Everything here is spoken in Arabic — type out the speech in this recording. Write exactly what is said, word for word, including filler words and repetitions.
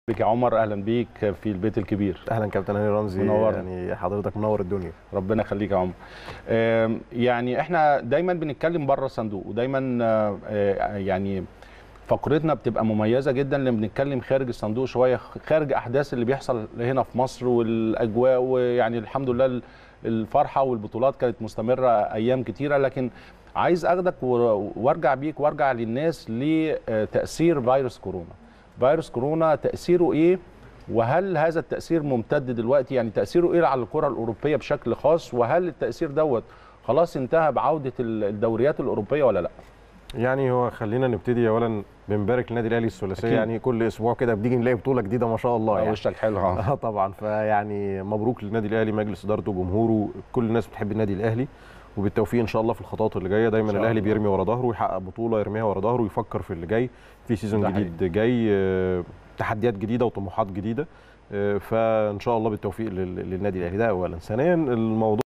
بك يا عمر، اهلا بيك في البيت الكبير. اهلا كابتن هاني رمزي، منور. يعني حضرتك منور الدنيا. ربنا يخليك يا عمر. يعني احنا دايما بنتكلم بره الصندوق، ودايما يعني فقرتنا بتبقى مميزه جدا لما بنتكلم خارج الصندوق شويه، خارج احداث اللي بيحصل هنا في مصر والاجواء، ويعني الحمد لله الفرحه والبطولات كانت مستمره ايام كتيره، لكن عايز اخدك وارجع بيك وارجع للناس لتاثير فيروس كورونا. فيروس كورونا تأثيره إيه؟ وهل هذا التأثير ممتد دلوقتي؟ يعني تأثيره إيه على الكرة الأوروبية بشكل خاص؟ وهل التأثير دوت خلاص انتهى بعودة الدوريات الأوروبية ولا لأ؟ يعني هو خلينا نبتدي أولا بنبارك للنادي الأهلي الثلاثية، يعني كل أسبوع كده بنيجي نلاقي بطولة جديدة ما شاء الله. يعني وشك حلو. اه طبعا، فيعني مبروك للنادي الأهلي، مجلس إدارته وجمهوره، كل الناس بتحب النادي الأهلي، وبالتوفيق ان شاء الله في الخطوات اللي جايه. دايما الاهلي بيرمي ورا ظهره ويحقق بطوله يرميها ورا ظهره ويفكر في اللي جاي، في سيزون جديد جاي، تحديات جديده وطموحات جديده، فان شاء الله بالتوفيق للنادي الاهلي. ده اولا. ثانيا الموضوع